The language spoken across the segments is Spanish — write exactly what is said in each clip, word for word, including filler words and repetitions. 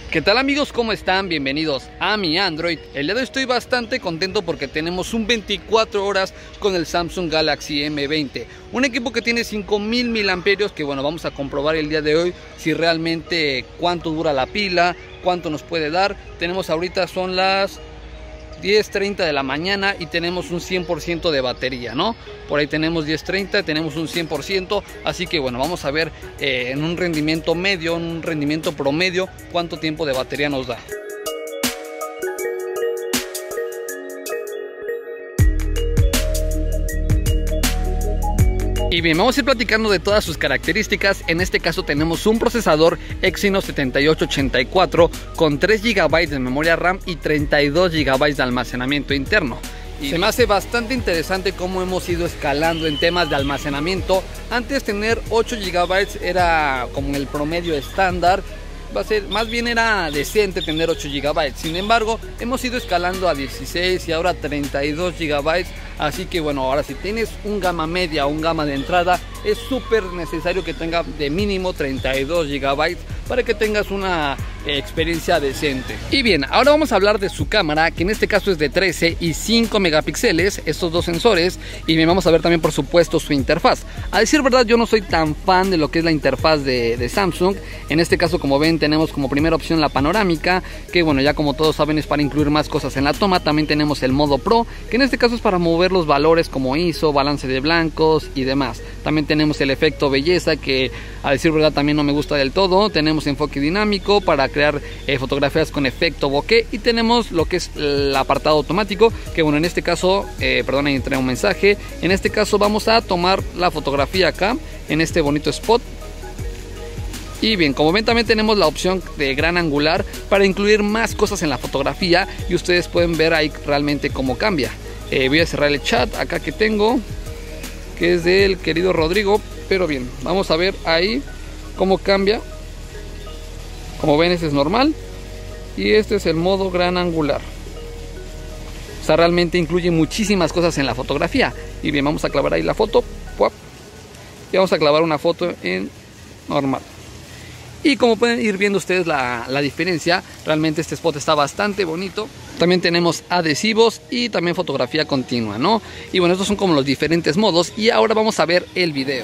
¿Qué tal amigos? ¿Cómo están? Bienvenidos a mi Android. El día de hoy estoy bastante contento porque tenemos un veinticuatro horas con el Samsung Galaxy M veinte. Un equipo que tiene cinco mil miliamperios que bueno, vamos a comprobar el día de hoy si realmente cuánto dura la pila, cuánto nos puede dar. Tenemos ahorita son las diez treinta de la mañana y tenemos un cien por ciento de batería, ¿no? Por ahí tenemos diez treinta, tenemos un cien por ciento, así que bueno, vamos a ver eh, en un rendimiento medio, en un rendimiento promedio, cuánto tiempo de batería nos da. Y bien, vamos a ir platicando de todas sus características. En este caso tenemos un procesador Exynos setenta y ocho ochenta y cuatro con tres gigabytes de memoria RAM y treinta y dos gigabytes de almacenamiento interno. Y se me hace bastante interesante cómo hemos ido escalando en temas de almacenamiento. Antes tener ocho gigabytes era como el promedio estándar. Va a ser, más bien era decente tener ocho gigabytes. Sin embargo, hemos ido escalando a dieciséis y ahora treinta y dos gigabytes. Así que bueno, ahora si tienes un gama media o un gama de entrada, es súper necesario que tenga de mínimo treinta y dos gigabytes para que tengas una eh, experiencia decente. Y bien, ahora vamos a hablar de su cámara, que en este caso es de trece y cinco megapíxeles, estos dos sensores. Y bien, vamos a ver también por supuesto su interfaz. A decir verdad, yo no soy tan fan de lo que es la interfaz de, de Samsung. En este caso, como ven, tenemos como primera opción la panorámica, que bueno, ya como todos saben es para incluir más cosas en la toma. También tenemos el modo Pro, que en este caso es para mover los valores como I S O, balance de blancos y demás. También tenemos el efecto belleza, que a decir verdad también no me gusta del todo. Tenemos enfoque dinámico para crear eh, fotografías con efecto bokeh, y tenemos lo que es el apartado automático, que bueno, en este caso, eh, perdón, ahí entré un mensaje. En este caso vamos a tomar la fotografía acá, en este bonito spot. Y bien, como ven también tenemos la opción de gran angular para incluir más cosas en la fotografía, y ustedes pueden ver ahí realmente cómo cambia. Eh, voy a cerrar el chat acá que tengo, que es del querido Rodrigo, pero bien, vamos a ver ahí cómo cambia. Como ven, este es normal y este es el modo gran angular. O sea, realmente incluye muchísimas cosas en la fotografía. Y bien, vamos a clavar ahí la foto, ¡puap! Y vamos a clavar una foto en normal. Y como pueden ir viendo ustedes la, la diferencia, realmente este spot está bastante bonito. También tenemos adhesivos y también fotografía continua, ¿no? Y bueno, estos son como los diferentes modos. Y ahora vamos a ver el video.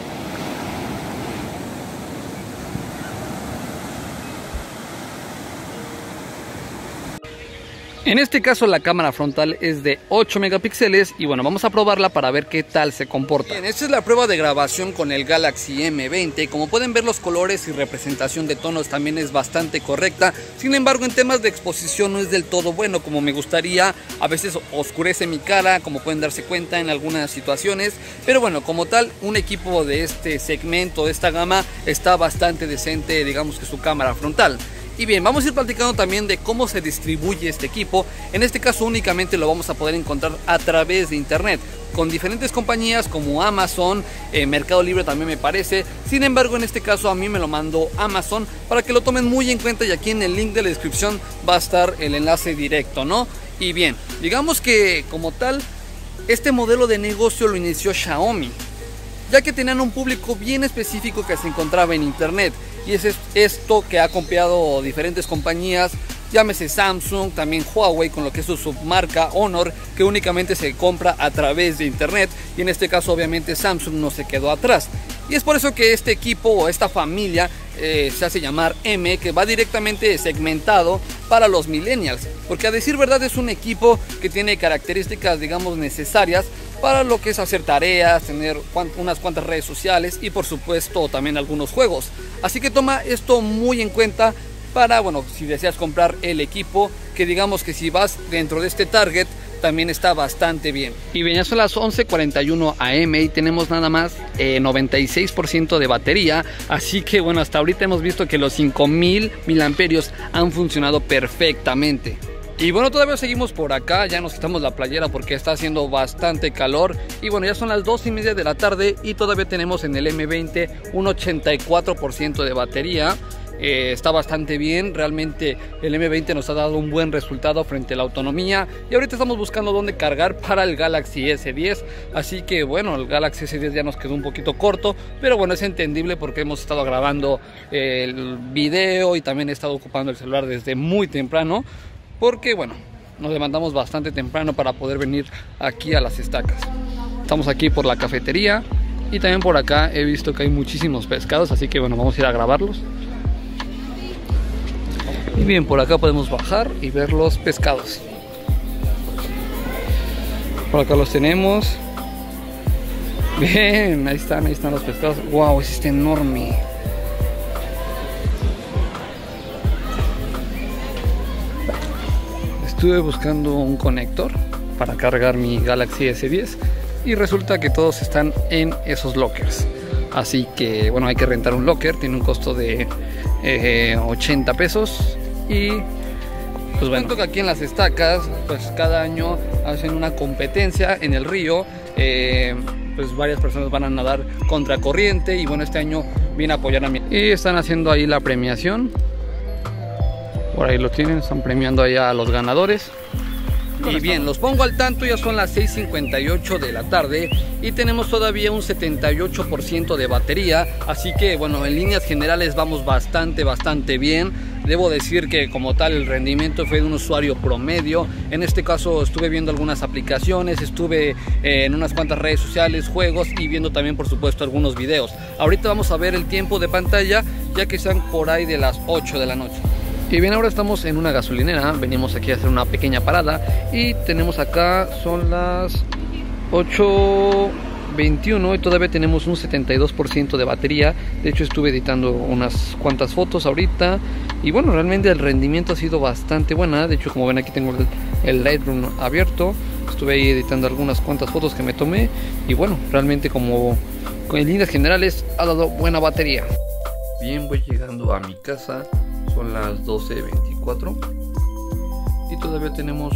En este caso la cámara frontal es de ocho megapíxeles y bueno, vamos a probarla para ver qué tal se comporta. Bien, esta es la prueba de grabación con el Galaxy M veinte. Como pueden ver, los colores y representación de tonos también es bastante correcta. Sin embargo, en temas de exposición no es del todo bueno como me gustaría. A veces oscurece mi cara, como pueden darse cuenta en algunas situaciones. Pero bueno, como tal, un equipo de este segmento, de esta gama, está bastante decente, digamos que su cámara frontal. Y bien, vamos a ir platicando también de cómo se distribuye este equipo. En este caso únicamente lo vamos a poder encontrar a través de internet, con diferentes compañías como Amazon, eh, Mercado Libre también me parece. Sin embargo, en este caso a mí me lo mandó Amazon, para que lo tomen muy en cuenta, y aquí en el link de la descripción va a estar el enlace directo, ¿no? Y bien, digamos que como tal, este modelo de negocio lo inició Xiaomi, ya que tenían un público bien específico que se encontraba en internet. Y es esto que ha copiado diferentes compañías, llámese Samsung, también Huawei con lo que es su submarca Honor, que únicamente se compra a través de internet. Y en este caso obviamente Samsung no se quedó atrás. Y es por eso que este equipo o esta familia eh, se hace llamar M, que va directamente segmentado para los millennials. Porque a decir verdad es un equipo que tiene características, digamos, necesarias para lo que es hacer tareas, tener unas cuantas redes sociales y por supuesto también algunos juegos. Así que toma esto muy en cuenta para, bueno, si deseas comprar el equipo, que digamos que si vas dentro de este target, también está bastante bien. Y bien, ya son las once cuarenta y uno a eme y tenemos nada más eh, noventa y seis por ciento de batería. Así que bueno, hasta ahorita hemos visto que los cinco mil miliamperios han funcionado perfectamente. Y bueno, todavía seguimos por acá, ya nos quitamos la playera porque está haciendo bastante calor. Y bueno, ya son las dos y media de la tarde y todavía tenemos en el eme veinte un ochenta y cuatro por ciento de batería. eh, está bastante bien. Realmente el eme veinte nos ha dado un buen resultado frente a la autonomía, y ahorita estamos buscando dónde cargar para el Galaxy ese diez. Así que bueno, el Galaxy ese diez ya nos quedó un poquito corto, pero bueno, es entendible porque hemos estado grabando el video y también he estado ocupando el celular desde muy temprano, porque bueno, nos levantamos bastante temprano para poder venir aquí a las estacas. Estamos aquí por la cafetería y también por acá he visto que hay muchísimos pescados, así que bueno, vamos a ir a grabarlos. Y bien, por acá podemos bajar y ver los pescados. Por acá los tenemos. Bien, ahí están, ahí están los pescados. Wow, ese está enorme. Estuve buscando un conector para cargar mi Galaxy ese diez y resulta que todos están en esos lockers. Así que bueno, hay que rentar un locker, tiene un costo de eh, ochenta pesos. Y pues bueno, que aquí en las estacas pues cada año hacen una competencia en el río. eh, Pues varias personas van a nadar contracorriente y bueno, este año vine a apoyar a mí. Y están haciendo ahí la premiación. Por ahí lo tienen, están premiando allá a los ganadores. Y bien, los pongo al tanto, ya son las seis cincuenta y ocho de la tarde y tenemos todavía un setenta y ocho por ciento de batería. Así que bueno, en líneas generales vamos bastante, bastante bien. Debo decir que como tal el rendimiento fue de un usuario promedio. En este caso estuve viendo algunas aplicaciones, estuve eh, en unas cuantas redes sociales, juegos y viendo también por supuesto algunos videos. Ahorita vamos a ver el tiempo de pantalla, ya que sean por ahí de las ocho de la noche. Y bien, ahora estamos en una gasolinera, venimos aquí a hacer una pequeña parada y tenemos acá, son las ocho veintiuno y todavía tenemos un setenta y dos por ciento de batería. De hecho estuve editando unas cuantas fotos ahorita y bueno, realmente el rendimiento ha sido bastante buena. De hecho, como ven, aquí tengo el, el Lightroom abierto, estuve ahí editando algunas cuantas fotos que me tomé y bueno, realmente como en líneas generales ha dado buena batería. Bien, voy llegando a mi casa. Son las doce veinticuatro y todavía tenemos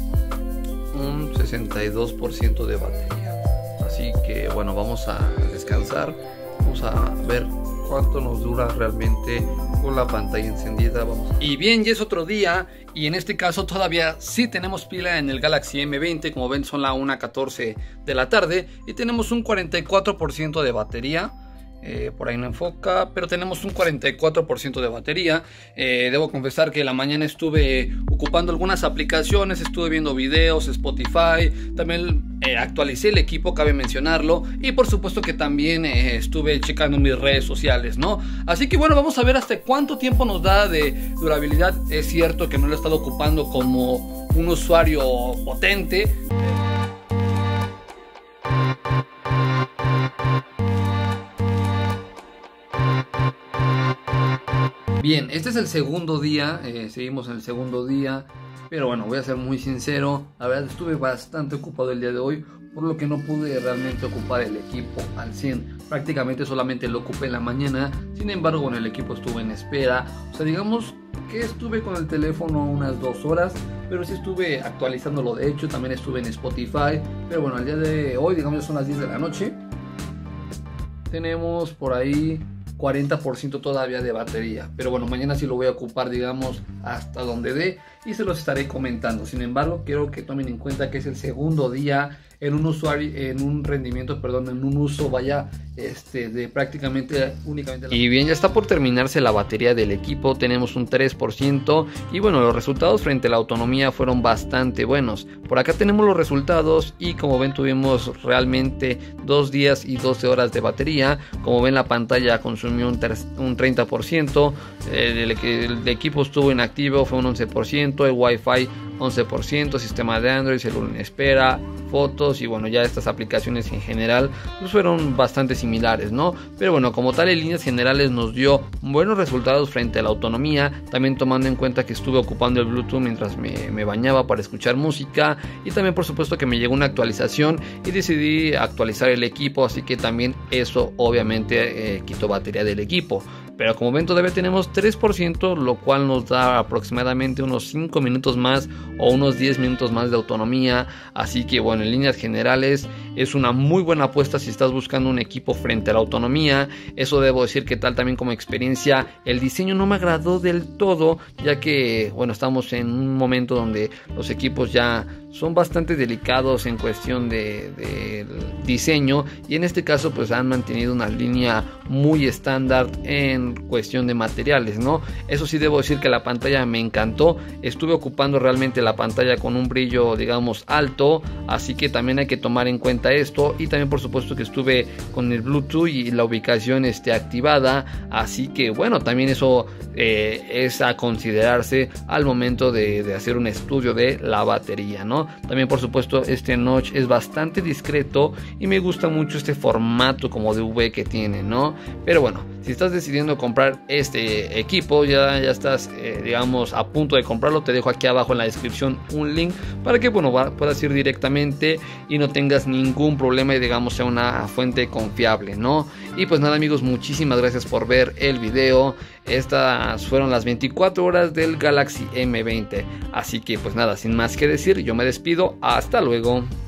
un sesenta y dos por ciento de batería. Así que bueno, vamos a descansar. Vamos a ver cuánto nos dura realmente con la pantalla encendida. Vamos. Y bien, ya es otro día y en este caso todavía sí tenemos pila en el Galaxy eme veinte. Como ven, son las una catorce de la tarde y tenemos un cuarenta y cuatro por ciento de batería. Eh, por ahí no enfoca, pero tenemos un cuarenta y cuatro por ciento de batería. eh, Debo confesar que la mañana estuve ocupando algunas aplicaciones, estuve viendo videos, Spotify. También eh, actualicé el equipo, cabe mencionarlo. Y por supuesto que también eh, estuve checando mis redes sociales, ¿no? Así que bueno, vamos a ver hasta cuánto tiempo nos da de durabilidad. Es cierto que no lo he estado ocupando como un usuario potente. Bien, este es el segundo día, eh, seguimos en el segundo día, pero bueno, voy a ser muy sincero, la verdad estuve bastante ocupado el día de hoy, por lo que no pude realmente ocupar el equipo al cien, prácticamente solamente lo ocupé en la mañana. Sin embargo, bueno, el equipo estuvo en espera, o sea, digamos que estuve con el teléfono unas dos horas, pero sí estuve actualizándolo. De hecho, también estuve en Spotify, pero bueno, el día de hoy, digamos, ya son las diez de la noche, tenemos por ahí cuarenta por ciento todavía de batería, pero bueno, mañana sí lo voy a ocupar, digamos, hasta donde dé y se los estaré comentando. Sin embargo, quiero que tomen en cuenta que es el segundo día en un usuario, en un rendimiento, perdón, en un uso, vaya, este, de prácticamente únicamente la... Y bien, ya está por terminarse la batería del equipo, tenemos un tres por ciento y bueno, los resultados frente a la autonomía fueron bastante buenos. Por acá tenemos los resultados y como ven, tuvimos realmente dos días y doce horas de batería. Como ven, la pantalla consumió un, un treinta por ciento, el, el, el equipo estuvo inactivo, fue un once por ciento, el Wi-Fi once por ciento, sistema de Android, celular en espera, fotos y bueno, ya estas aplicaciones en general pues fueron bastante similares, ¿no? Pero bueno, como tal, en líneas generales nos dio buenos resultados frente a la autonomía, también tomando en cuenta que estuve ocupando el Bluetooth mientras me, me bañaba para escuchar música y también por supuesto que me llegó una actualización y decidí actualizar el equipo, así que también eso obviamente eh, quitó batería del equipo. Pero como ven, todavía tenemos tres por ciento, lo cual nos da aproximadamente unos cinco minutos más o unos diez minutos más de autonomía. Así que bueno, en líneas generales es una muy buena apuesta si estás buscando un equipo frente a la autonomía. Eso debo decir que tal también como experiencia, el diseño no me agradó del todo, ya que bueno, estamos en un momento donde los equipos ya son bastante delicados en cuestión de, de diseño, y en este caso pues han mantenido una línea muy estándar en cuestión de materiales, ¿no? Eso sí, debo decir que la pantalla me encantó. Estuve ocupando realmente la pantalla con un brillo, digamos, alto, así que también hay que tomar en cuenta esto. Y también por supuesto que estuve con el Bluetooth y la ubicación este, activada, así que bueno, también eso eh, es a considerarse al momento de, de hacer un estudio de la batería, ¿no? También por supuesto este notch es bastante discreto y me gusta mucho este formato como de V que tiene, ¿no? Pero bueno, si estás decidiendo comprar este equipo, ya, ya estás eh, digamos a punto de comprarlo, te dejo aquí abajo en la descripción un link para que bueno, va, puedas ir directamente y no tengas ningún problema y digamos sea una fuente confiable, ¿no? Y pues nada amigos, muchísimas gracias por ver el video. Estas fueron las veinticuatro horas del Galaxy M veinte, así que pues nada, sin más que decir, yo me despido, hasta luego.